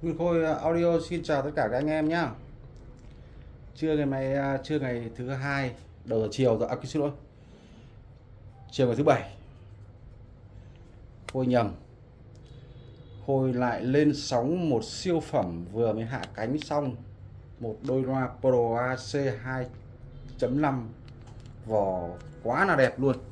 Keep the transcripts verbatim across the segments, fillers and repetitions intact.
Nguyên Khôi Audio xin chào tất cả các anh em nhé. Trưa ngày mai, trưa ngày thứ hai, đầu giờ chiều rồi, à, xin lỗi, chiều ngày thứ bảy, Khôi nhầm, Khôi lại lên sóng một siêu phẩm vừa mới hạ cánh xong, một đôi loa Pro a xê hai chấm năm, vỏ quá là đẹp luôn.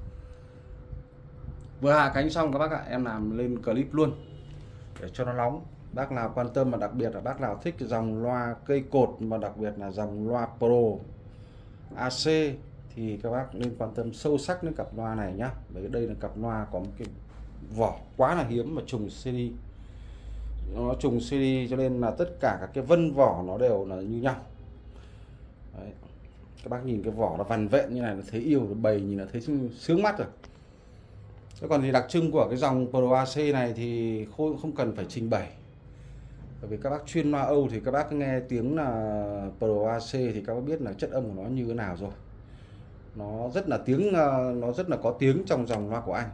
Vừa hạ cánh xong các bác ạ, em làm lên clip luôn để cho nó nóng. Bác nào quan tâm mà đặc biệt là bác nào thích cái dòng loa cây cột mà đặc biệt là dòng loa Pro a xê thì các bác nên quan tâm sâu sắc đến cặp loa này nhá. Bởi đây là cặp loa có một cái vỏ quá là hiếm mà trùng xê đê. Nó trùng xê đê cho nên là tất cả các cái vân vỏ nó đều là như nhau. Đấy. Các bác nhìn cái vỏ nó vằn vện như này là thấy yêu, bầy nhìn là thấy sướng mắt rồi. Thế còn thì đặc trưng của cái dòng Pro a xê này thì Khôi cũng không cần phải trình bày. Bởi vì các bác chuyên loa Âu thì các bác nghe tiếng là Pro a xê thì các bác biết là chất âm của nó như thế nào rồi. Nó rất là tiếng, nó rất là có tiếng trong dòng loa của anh.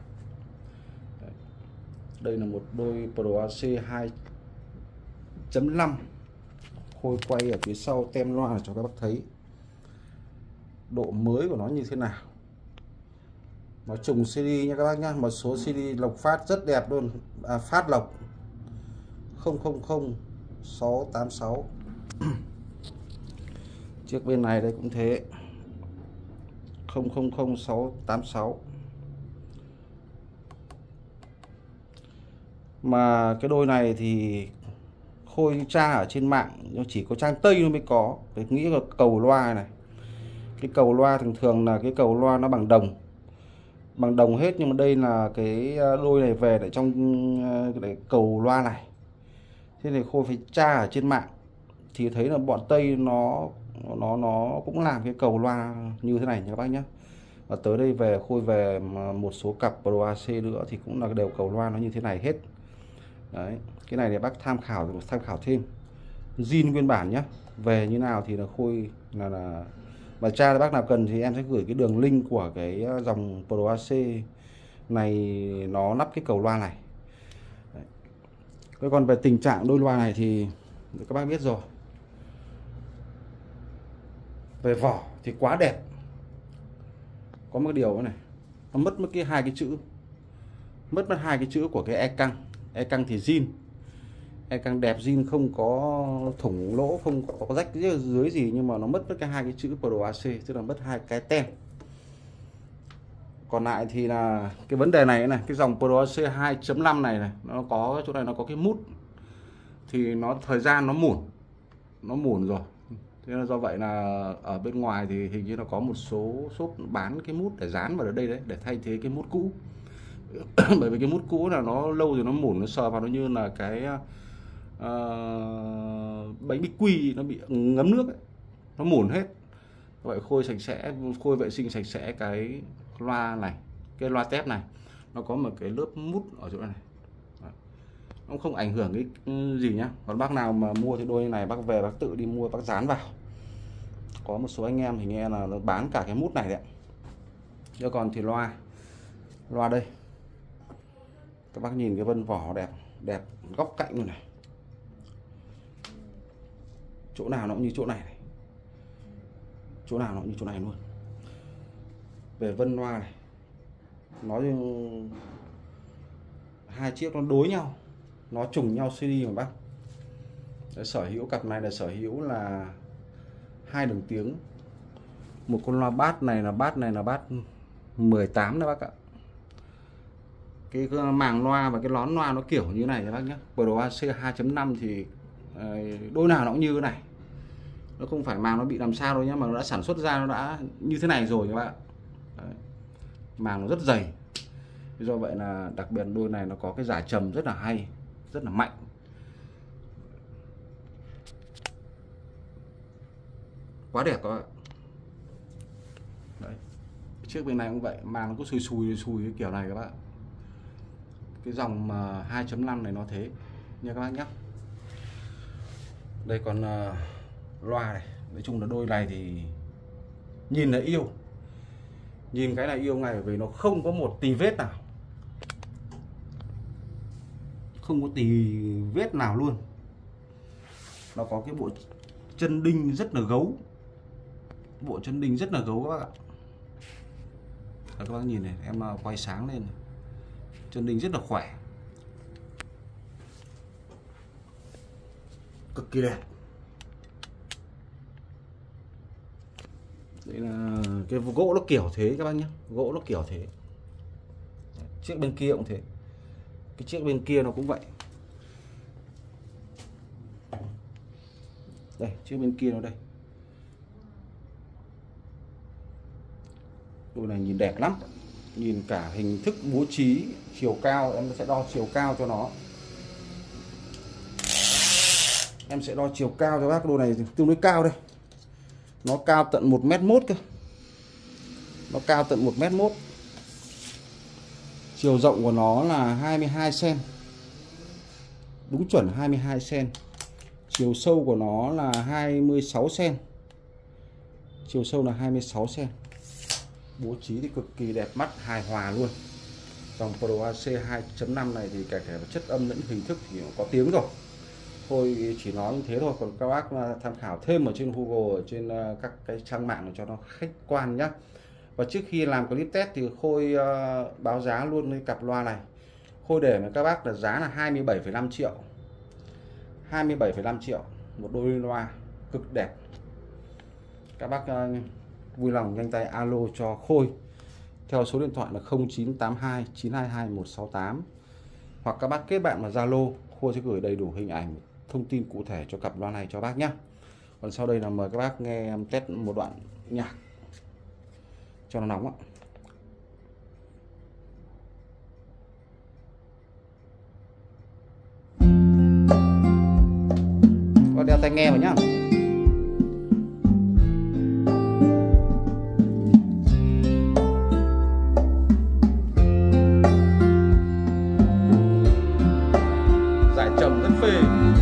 Đây là một đôi Pro a xê hai chấm năm. Khôi quay ở phía sau tem loa cho các bác thấy độ mới của nó như thế nào. Nó trùng xê đê nha các bác nhá. Một số xê đê lọc phát rất đẹp luôn, à, phát lọc không không không sáu tám sáu. Chiếc bên này đây cũng thế, không không không sáu tám sáu. Mà cái đôi này thì Khôi tra ở trên mạng, nó chỉ có trang Tây nó mới có. Tôi nghĩ là cầu loa này, cái cầu loa thường thường là cái cầu loa nó bằng đồng, bằng đồng hết. Nhưng mà đây là cái đôi này về để trong cái cầu loa này. Thế thì Khôi phải tra ở trên mạng thì thấy là bọn Tây nó nó nó cũng làm cái cầu loa như thế này nha các bác nhé. Và tới đây về Khôi về một số cặp Pro a xê nữa thì cũng là đều cầu loa nó như thế này hết. Đấy, cái này để bác tham khảo tham khảo thêm. Zin nguyên bản nhé. Về như nào thì là Khôi là là mà tra bác nào cần thì em sẽ gửi cái đường link của cái dòng Pro a xê này, nó lắp cái cầu loa này. Đấy. Còn về tình trạng đôi loa này thì các bác biết rồi. Về vỏ thì quá đẹp. Có một điều này, nó mất mất cái hai cái chữ, mất mất hai cái chữ của cái e căng. E căng thì zin, e căng đẹp zin, không có thủng lỗ, không có rách dưới gì, nhưng mà nó mất mất cái hai cái chữ Pro a xê, tức là mất hai cái tem. Còn lại thì là cái vấn đề này này, cái dòng Pro a xê hai chấm năm này này, nó có chỗ này nó có cái mút thì nó thời gian nó mủn, nó mủn rồi. Thế là do vậy là ở bên ngoài thì hình như nó có một số shop bán cái mút để dán vào đây đấy, để thay thế cái mút cũ. Bởi vì cái mút cũ là nó lâu rồi nó mủn, nó sờ vào nó như là cái uh, bánh bích quy nó bị ngấm nước ấy. Nó mủn hết. Vậy Khôi sạch sẽ, Khôi vệ sinh sạch sẽ cái loa này, cái loa tép này, nó có một cái lớp mút ở chỗ này. Nó không ảnh hưởng cái gì nhá. Còn bác nào mà mua cái đôi này, bác về bác tự đi mua, bác dán vào. Có một số anh em thì nghe là nó bán cả cái mút này đấy. Chứ còn thì loa loa đây, các bác nhìn cái vân vỏ đẹp, đẹp góc cạnh luôn này, chỗ nào nó cũng như chỗ này này, chỗ nào nó cũng như chỗ này luôn. Về vân loa này, nói hai chiếc nó đối nhau, nó trùng nhau xê đê mà bác. Đấy, sở hữu cặp này là sở hữu là hai đường tiếng, một con loa bass này là bass này là bass mười tám đấy bác ạ. Cái màng loa và cái lón loa nó kiểu như này các bác nhé. Pro a xê hai chấm năm thì đôi nào nó cũng như thế này, nó không phải màng nó bị làm sao đâu nhé, mà nó đã sản xuất ra nó đã như thế này rồi các bạn. Đấy. Màng nó rất dày, do vậy là đặc biệt đôi này nó có cái giải trầm rất là hay, rất là mạnh. Quá đẹp các bạn. Đấy. Chiếc bên này cũng vậy, màng nó có xùi xùi xùi cái kiểu này các bạn. Cái dòng hai chấm năm này nó thế nha các bác nhé. Đây còn uh, loa này, nói chung là đôi này thì nhìn là yêu, nhìn cái này yêu ngay, bởi vì nó không có một tì vết nào, không có tì vết nào luôn. nó có cái bộ chân đinh rất là gấu, bộ chân đinh rất là gấu các bác ạ. Các bác nhìn này, em quay sáng lên, chân đinh rất là khỏe, cực kỳ đẹp. Đây là cái gỗ nó kiểu thế các bác nhé, gỗ nó kiểu thế. Chiếc bên kia cũng thế, cái chiếc bên kia nó cũng vậy. Đây, chiếc bên kia nó đây. Đôi này nhìn đẹp lắm, nhìn cả hình thức bố trí, chiều cao em sẽ đo chiều cao cho nó. Em sẽ đo chiều cao cho bác. Đôi này tương đối cao đây, nó cao tận một mét mốt cơ, nó cao tận một mét mốt. Chiều rộng của nó là hai mươi hai xăng-ti-mét, đúng chuẩn hai mươi hai xăng-ti-mét. Chiều sâu của nó là hai mươi sáu xăng-ti-mét, chiều sâu là hai mươi sáu xăng-ti-mét. Bố trí thì cực kỳ đẹp mắt, hài hòa luôn. Dòng Pro a xê hai chấm năm này thì cả cả chất âm lẫn hình thức thì có tiếng rồi. Thôi chỉ nói như thế thôi, còn các bác tham khảo thêm ở trên Google, ở trên các cái trang mạng cho nó khách quan nhé. Và trước khi làm clip test thì Khôi uh, báo giá luôn cái cặp loa này. Khôi để với các bác là giá là hai mươi bảy phẩy năm triệu, hai mươi bảy phẩy năm triệu một đôi loa cực đẹp. Các bác uh, vui lòng nhanh tay alo cho Khôi theo số điện thoại là không chín tám hai chín hai hai một sáu tám, hoặc các bác kết bạn vào Zalo, Khôi sẽ gửi đầy đủ hình ảnh, thông tin cụ thể cho cặp loa này cho bác nhé. Còn sau đây là mời các bác nghe em test một đoạn nhạc cho nó nóng ạ. Có đeo tai nghe vào nhá. Giải trầm rất phê.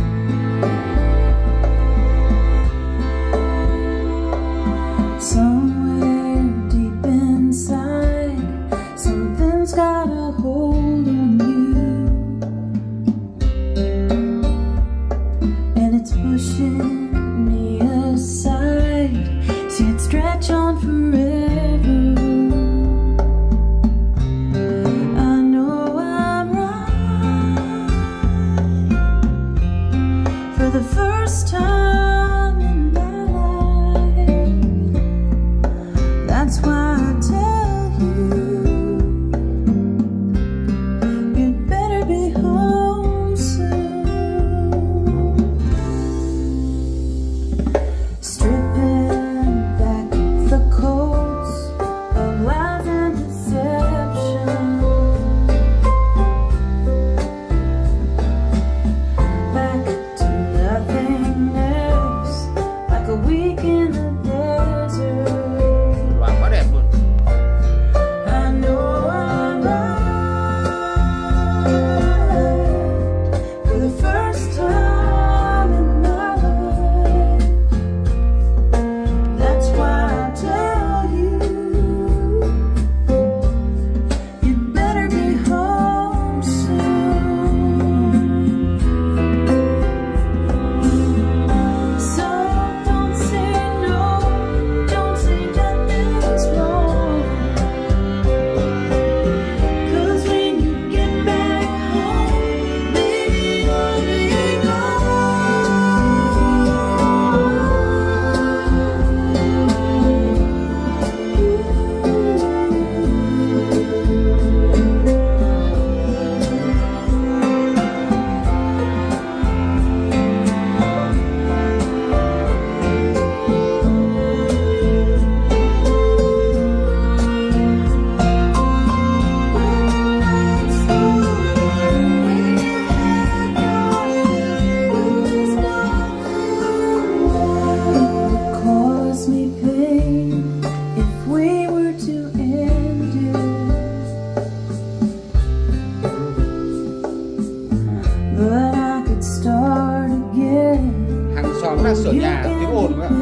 Đang sửa nhà tiếng ồn quá.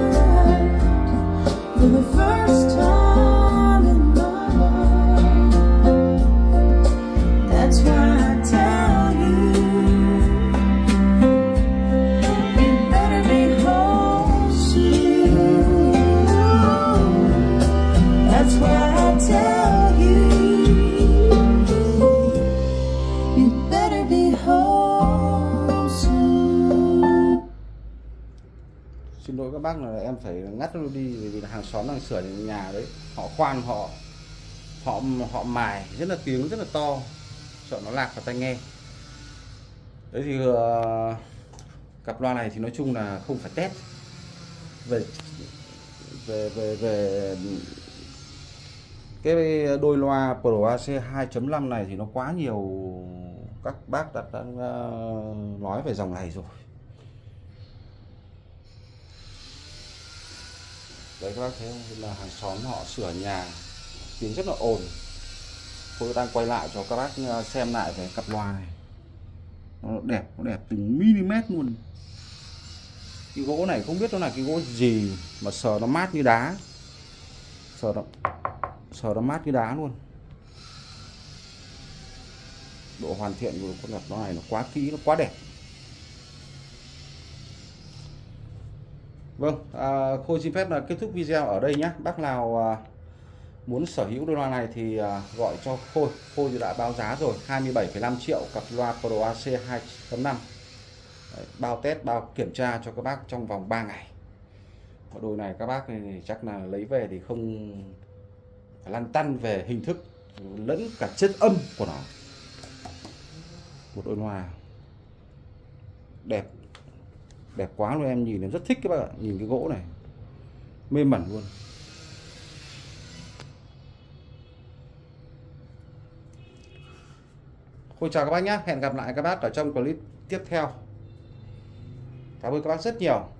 For the first time in my life That's why I tell you, you better be home soon. Xin lỗi các bác là em phải ngắt nó đi vì là hàng xóm đang sửa nhà đấy, họ khoan họ họ họ mài rất là tiếng rất là to, sợ nó lạc vào tai nghe. Đấy thì uh, cặp loa này thì nói chung là không phải test về về về về cái đôi loa Pro a xê hai chấm năm này thì nó quá nhiều các bác đã, đã, đã nói về dòng này rồi. Đấy các bác thấy không, là hàng xóm họ sửa nhà tiếng rất là ồn. Tôi đang quay lại cho các bác xem lại về cặp loa này, nó đẹp, nó đẹp từng mm luôn. Cái gỗ này không biết nó là cái gỗ gì mà sờ nó mát như đá, sờ nó sờ nó mát như đá luôn. Độ hoàn thiện của con cặp loa này nó quá kỹ, nó quá đẹp. Vâng, à, Khôi xin phép là kết thúc video ở đây nhé. Bác nào à, muốn sở hữu đôi loa này thì à, gọi cho Khôi. Khôi thì đã báo giá rồi, hai mươi bảy phẩy năm triệu cặp loa Pro a xê hai chấm năm. Đấy, bao test, bao kiểm tra cho các bác trong vòng ba ngày. Đôi này các bác thì chắc là lấy về thì không lăn tăn về hình thức lẫn cả chất âm của nó. Một đôi loa đẹp, đẹp quá luôn, em nhìn em rất thích các bác ạ. Nhìn cái gỗ này mê mẩn luôn. Khôi chào các bác nhé, hẹn gặp lại các bác ở trong clip tiếp theo. Cảm ơn các bác rất nhiều.